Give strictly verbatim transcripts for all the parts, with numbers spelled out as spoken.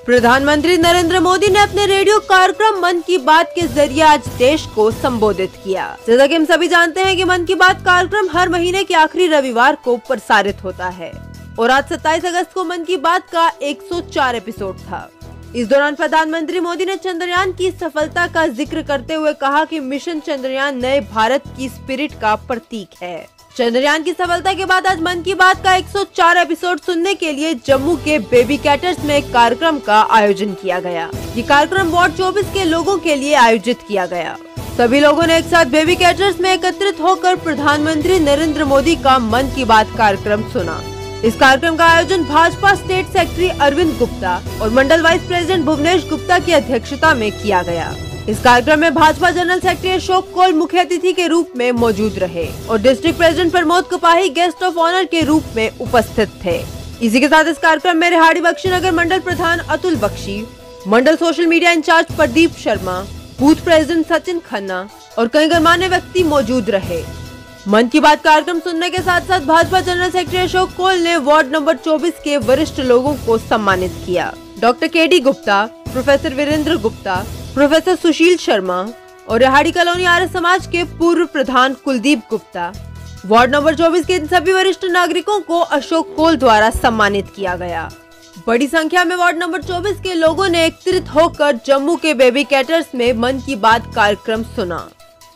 प्रधानमंत्री नरेंद्र मोदी ने अपने रेडियो कार्यक्रम मन की बात के जरिए आज देश को संबोधित किया। जैसा कि हम सभी जानते हैं कि मन की बात कार्यक्रम हर महीने के आखिरी रविवार को प्रसारित होता है और आज सत्ताईस अगस्त को मन की बात का एक सौ चार एपिसोड था। इस दौरान प्रधानमंत्री मोदी ने चंद्रयान की सफलता का जिक्र करते हुए कहा कि मिशन चंद्रयान नए भारत की स्पिरिट का प्रतीक है। चंद्रयान की सफलता के बाद आज मन की बात का एक सौ चार एपिसोड सुनने के लिए जम्मू के बेबी कैटर्स में एक कार्यक्रम का आयोजन किया गया। ये कार्यक्रम वार्ड चौबीस के लोगों के लिए आयोजित किया गया। सभी लोगों ने एक साथ बेबी कैटर्स में एकत्रित होकर प्रधानमंत्री नरेंद्र मोदी का मन की बात कार्यक्रम सुना। इस कार्यक्रम का आयोजन भाजपा स्टेट सेक्रेटरी अरविंद गुप्ता और मंडल वाइस प्रेसिडेंट भुवनेश गुप्ता की अध्यक्षता में किया गया। इस कार्यक्रम में भाजपा जनरल सेक्रेटरी अशोक कौल मुख्य अतिथि के रूप में मौजूद रहे और district president Pramod Kapahi guest of honour के रूप में उपस्थित थे। इसी के साथ इस कार्यक्रम में रेहाड़ी बख्शीनगर मंडल प्रधान अतुल बख्शी, मंडल social media incharge Pradeep Sharma, booth president Sachin Khanna और कई गणमान्य व्यक्ति मौजूद रहे। मन की बात कार्यक्रम सुनने के साथ साथ भाजपा जनरल सेक्रेटरी अशोक कौल ने वार्ड नंबर चौबीस के वरिष्ठ लोगों को सम्मानित किया। Doctor K D Gupta, professor Virendra Gupta, professor Sushil Sharma और रेहाड़ी कॉलोनी आर्य समाज के पूर्व प्रधान कुलदीप गुप्ता। वार्ड नंबर चौबीस के इन सभी वरिष्ठ नागरिकों को अशोक कौल द्वारा सम्मानित किया गया। बड़ी संख्या में वार्ड नंबर चौबीस के लोगों ने एकत्रित होकर जम्मू के बेबी कैटर्स में मन की बात कार्यक्रम सुना।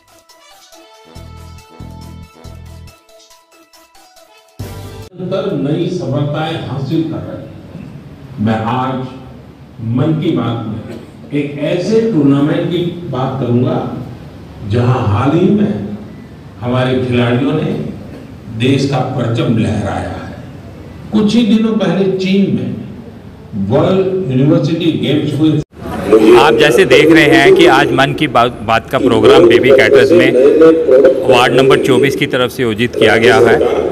नई सफलताएं हासिल कर रहे हैं। मैं आज मन की बात में एक ऐसे टूर्नामेंट की बात करूंगा जहां हाल ही में हमारे खिलाड़ियों ने देश का परचम लहराया है। कुछ ही दिनों पहले चीन में वर्ल्ड यूनिवर्सिटी गेम्स हुए। आप जैसे देख रहे हैं कि आज मन की बात, बात का प्रोग्राम बेबी कैटर्स में वार्ड नंबर चौबीस की तरफ से आयोजित किया गया है।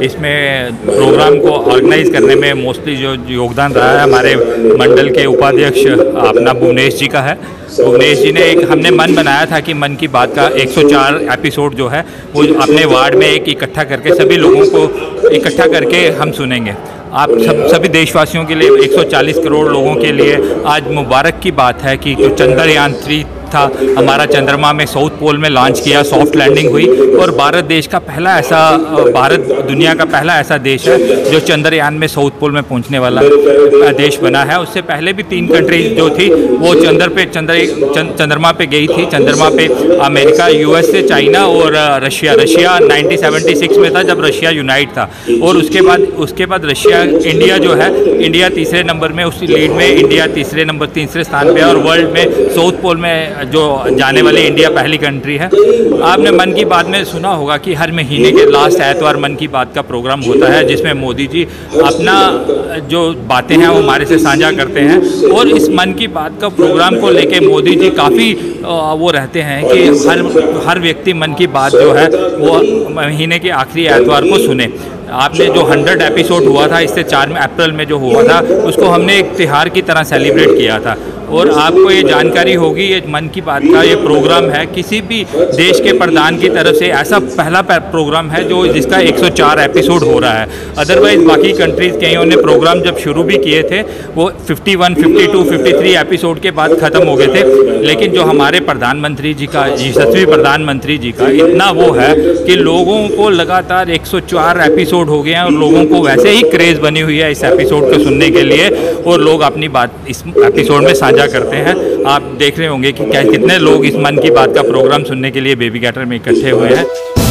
इसमें प्रोग्राम को ऑर्गेनाइज करने में मोस्टली जो योगदान रहा है हमारे मंडल के उपाध्यक्ष अपना भुवनेश जी का है। भुवनेश जी ने एक हमने मन बनाया था कि मन की बात का एक सौ चार एपिसोड जो है वो अपने वार्ड में एक इकट्ठा करके सभी लोगों को इकट्ठा करके हम सुनेंगे। आप सब सभी देशवासियों के लिए एक सौ चालीस करोड़ लोगों के लिए आज मुबारक की बात है कि जो चंद्रयान थ्री था हमारा चंद्रमा में साउथ पोल में लॉन्च किया, सॉफ्ट लैंडिंग हुई और भारत देश का पहला ऐसा भारत दुनिया का पहला ऐसा देश है जो चंद्रयान में साउथ पोल में पहुंचने वाला देश बना है। उससे पहले भी तीन कंट्रीज जो थी वो चंद्र पे चंद्र चंद्रमा पे गई थी। चंद्रमा पे अमेरिका, यूएस से चाइना और Russia Russia nineteen seventy six में था जब रशिया यूनाइट था और उसके बाद उसके बाद रशिया इंडिया जो है इंडिया तीसरे नंबर में, उस लीड में इंडिया तीसरे नंबर तीसरे स्थान पे और वर्ल्ड में साउथ पोल में जो जाने वाली इंडिया पहली कंट्री है। आपने मन की बात में सुना होगा कि हर महीने के लास्ट एतवार मन की बात का प्रोग्राम होता है जिसमें मोदी जी अपना जो बातें हैं वो हमारे से साझा करते हैं और इस मन की बात का प्रोग्राम को लेके मोदी जी काफ़ी वो रहते हैं कि हर हर व्यक्ति मन की बात जो है वो महीने के आखिरी एतवार को सुने। आपने जो हंड्रेड एपिसोड हुआ था इससे चार अप्रैल में जो हुआ था उसको हमने एक त्योहार की तरह सेलिब्रेट किया था और आपको ये जानकारी होगी ये मन की बात का ये प्रोग्राम है किसी भी देश के प्रधान की तरफ से ऐसा पहला प्रोग्राम है जो जिसका एक सौ चार एपिसोड हो रहा है। अदरवाइज बाकी कंट्रीज़ कईयों ने प्रोग्राम जब शुरू भी किए थे वो इक्यावन, बावन, तिरेपन एपिसोड के बाद ख़त्म हो गए थे, लेकिन जो हमारे प्रधानमंत्री जी का यशस्वी प्रधानमंत्री जी का इतना वो है कि लोगों को लगातार एक सौ चार एपिसोड हो गए हैं और लोगों को वैसे ही क्रेज़ बनी हुई है इस एपिसोड को सुनने के लिए और लोग अपनी बात इस एपिसोड में साझा करते हैं। आप देख रहे होंगे कि क्या कितने लोग इस मन की बात का प्रोग्राम सुनने के लिए बेबी कैटर में इकट्ठे हुए हैं।